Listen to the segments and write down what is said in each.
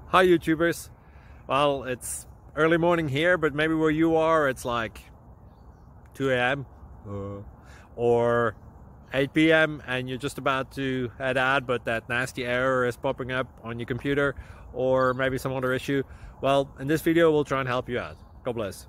Hi YouTubers. Well, it's early morning here, but maybe where you are it's like 2 a.m. or 8 p.m. and you're just about to head out, but that nasty error is popping up on your computer, or maybe some other issue. Well, in this video we'll try and help you out. God bless.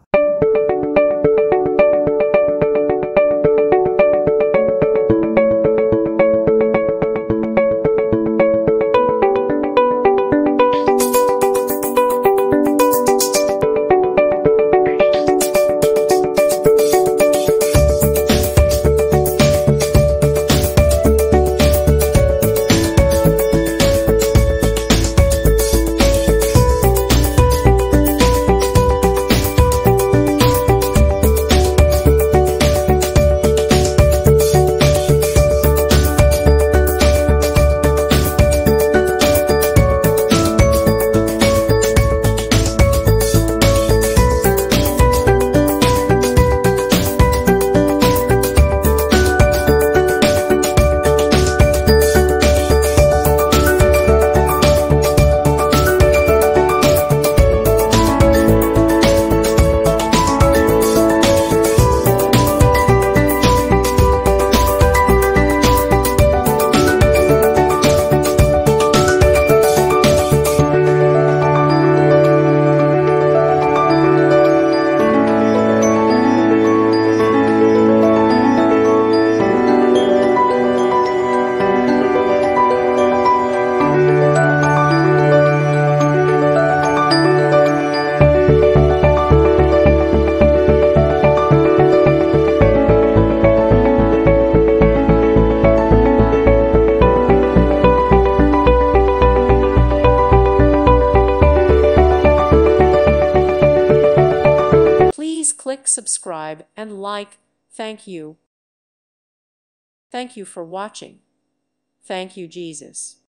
Please click subscribe and like. Thank you. Thank you for watching. Thank you, Jesus.